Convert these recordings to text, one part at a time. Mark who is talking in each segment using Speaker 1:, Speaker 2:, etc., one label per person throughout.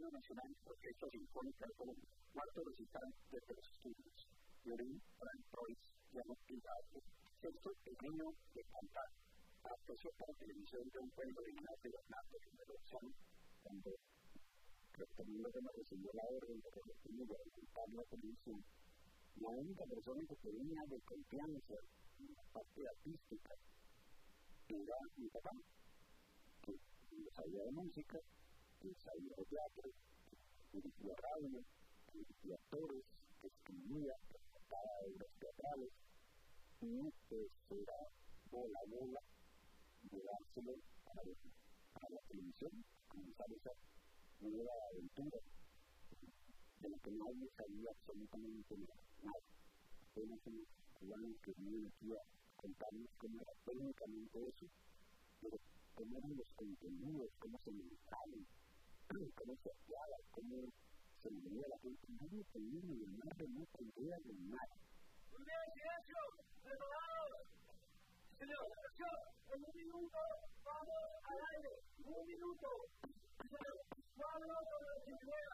Speaker 1: Teatro Nacional, Orquesta Sinfónica de Colombia, cuarto recital de los estudios, violín, Frank Preuss, piano privado, sexto, El Niño de Cantar, adaptación para televisión de un cuento original de Bernardo Bergson, cuando Rectomino Roma recibió la orden de revertirlo y adelantar la televisión. La única persona que tenía de confianza en la parte artística era mi papá, que sabía de música, que sabía de teatro, que dirigía radio, que dirigía actores, que escribía, que adaptaba obras teatrales, y era bola llevárselo a la televisión, comenzar esa nueva aventura de la que nadie sabía absolutamente nada. Apenas unos cubanos que vienen aquí a contarnos cómo era técnicamente eso, pero cómo eran los contenidos, cómo se montaban, cómo se actuaba, cómo se movía la gente. Nadie tenía ni la más remota idea de nada.
Speaker 2: Muy bien, silencio, preparados. Señor, en un minuto vamos al aire. Un minuto. Cuadro sobre la chimenea.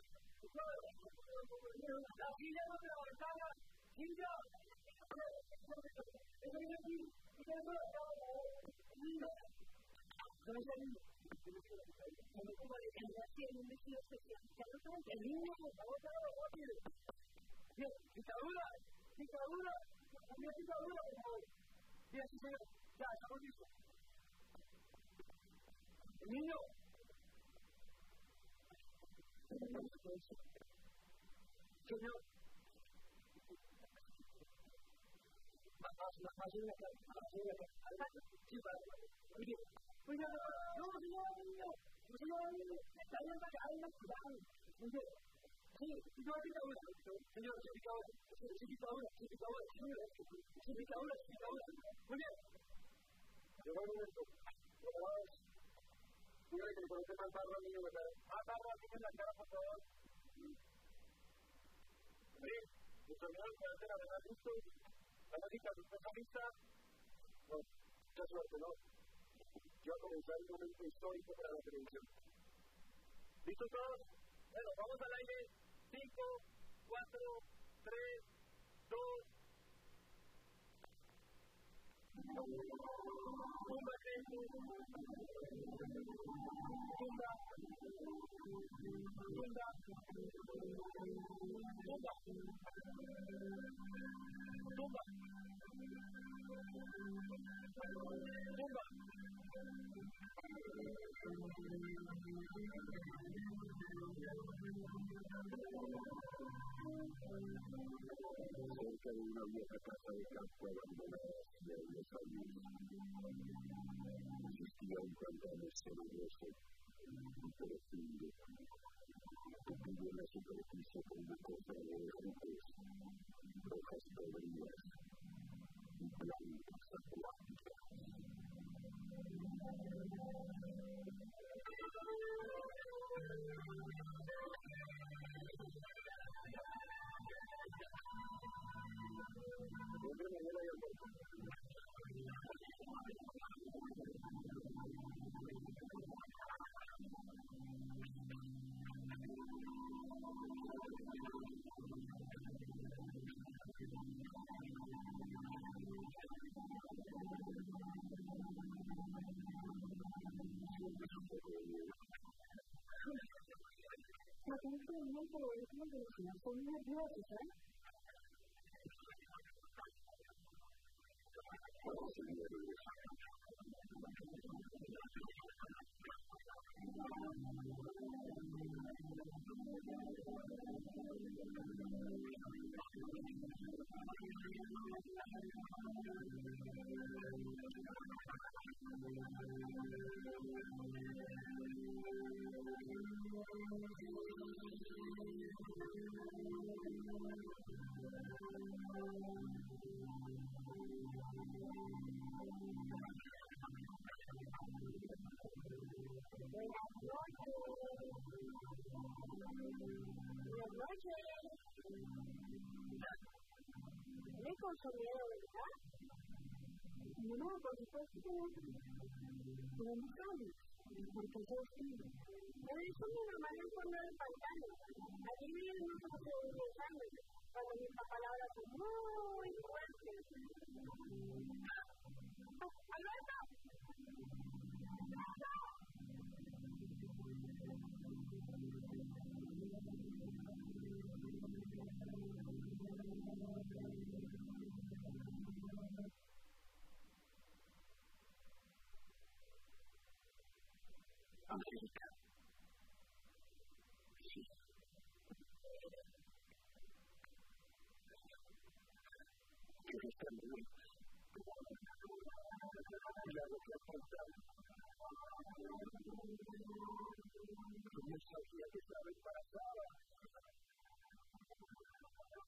Speaker 2: La silla sobre la ventana. Silla. Eso viene aquí. Y eso lo estamos viendo. ¿Dónde está el niño? Como de calidad tiene un vestido especial. El niño, vamos a ver, rápido. Bien, dictadura. También dictadura, por favor. Bien, sí, señor. Ya, estamos listos. El niño. Señor. Más fácil la cara. Sí, para. Muy bien. Oiga, no, señor. Está bien para que haya cuidado. Muy bien. Sí, yo he picado una. Señor, sí, picadura. Muy bien. Llegó el momento. Dígale que le coloque más barro al niño, ¿verdad? Más barro al niño en la cara, por favor. Bien, los señores pueden ser la verdad listo. Analita, ¿usted está lista? No, mucha suerte, ¿no? Yo voy a comenzar un momento histórico para la televisión. ¿Listos todos? Bueno, vamos al aire. 5, 4, 3, 2. Tumba, gente. Tumba.
Speaker 1: Cerca de una vieja casa de campo abandonada hace unos años, existía un pantano cenagoso y profundo, que cubrió la superficie con una cosa de frutos, hojas podridas y plantas acuáticas. Siempre mañana hay almuerzo.
Speaker 3: Aparentemente es una de las son nerviosas, ¿eh? Buenas noches. ¿Me consumieron, verdad? No, por supuesto. ¿Dónde estamos? porque yo sí. Pero eso mi mamá en el fondo del pantano. Allí vivimos hace 10 años, cuando mis palabras son muy fuertes. ¡Alberto!
Speaker 1: América. Sí. Que está muy la lo que aportaba. Como sabía que estaba embarazada.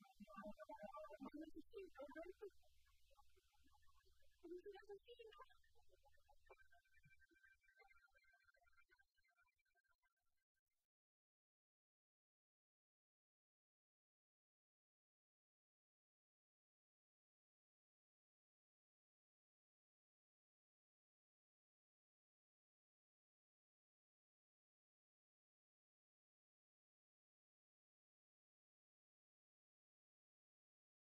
Speaker 3: ¿Cómo se siente, Alberto? ¿Cómo se siente?